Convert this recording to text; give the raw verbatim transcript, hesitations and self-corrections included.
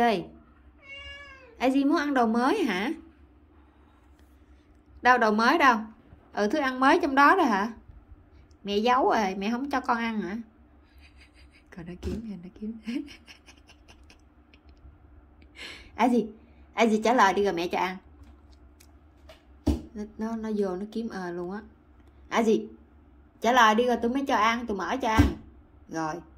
chơi. A Di muốn ăn đồ mới hả? Đâu đồ mới đâu? Ừ, thức ăn mới trong đó rồi hả? Mẹ giấu rồi, mẹ không cho con ăn hả? Còn nó kiếm kìa, nó kiếm. A Di, A Di trả lời đi rồi mẹ cho ăn. Nó nó, nó vô nó kiếm ờ luôn á. A Di trả lời đi rồi tôi mới cho ăn, tôi mở cho ăn. Rồi